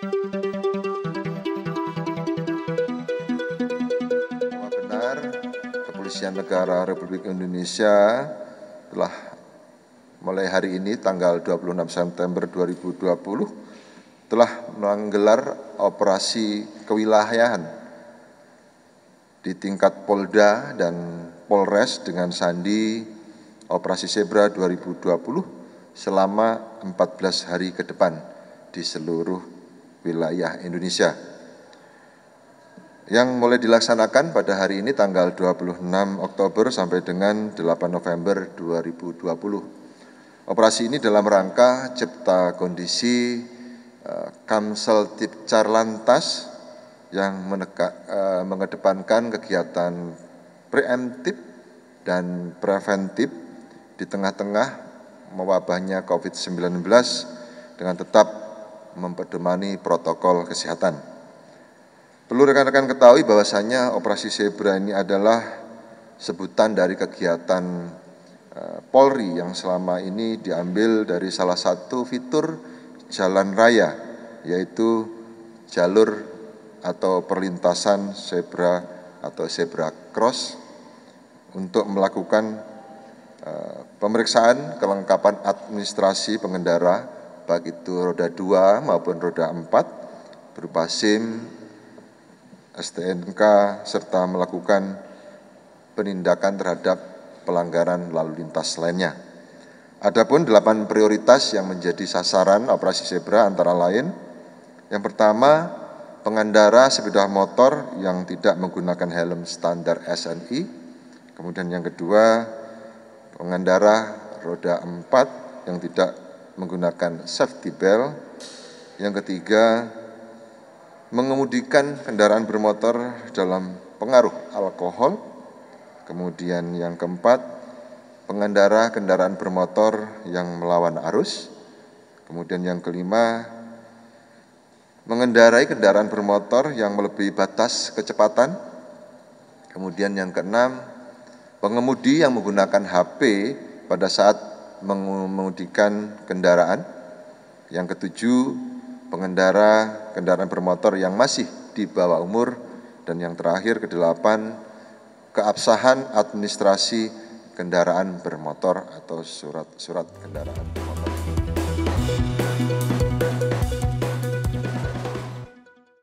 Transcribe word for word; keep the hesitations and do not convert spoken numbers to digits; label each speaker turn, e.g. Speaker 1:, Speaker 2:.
Speaker 1: Bahwa benar, Kepolisian Negara Republik Indonesia telah mulai hari ini tanggal dua puluh enam September dua ribu dua puluh telah menggelar operasi kewilayahan di tingkat Polda dan Polres dengan sandi Operasi Zebra dua ribu dua puluh selama empat belas hari ke depan di seluruh wilayah Indonesia. Yang mulai dilaksanakan pada hari ini tanggal dua puluh enam Oktober sampai dengan delapan November dua ribu dua puluh. Operasi ini dalam rangka cipta kondisi uh, Kamseltibcar Lantas yang meneka, uh, mengedepankan kegiatan preemptif dan preventif di tengah-tengah mewabahnya COVID sembilan belas dengan tetap memperdomani protokol kesehatan. Perlu rekan-rekan ketahui bahwasannya Operasi Zebra ini adalah sebutan dari kegiatan uh, Polri yang selama ini diambil dari salah satu fitur jalan raya, yaitu jalur atau perlintasan zebra atau zebra cross untuk melakukan uh, pemeriksaan kelengkapan administrasi pengendara baik itu roda dua maupun roda empat berupa SIM, S T N K serta melakukan penindakan terhadap pelanggaran lalu lintas lainnya. Adapun delapan prioritas yang menjadi sasaran Operasi Zebra antara lain, yang pertama, pengendara sepeda motor yang tidak menggunakan helm standar S N I. Kemudian yang kedua, pengendara roda empat yang tidak menggunakan safety belt. Yang ketiga, mengemudikan kendaraan bermotor dalam pengaruh alkohol. Kemudian yang keempat, pengendara kendaraan bermotor yang melawan arus. Kemudian yang kelima, mengendarai kendaraan bermotor yang melebihi batas kecepatan. Kemudian yang keenam, pengemudi yang menggunakan H P pada saat mengemudikan kendaraan. Yang ketujuh, pengendara kendaraan bermotor yang masih di bawah umur. Dan yang terakhir, kedelapan, keabsahan administrasi kendaraan bermotor atau surat-surat kendaraan bermotor.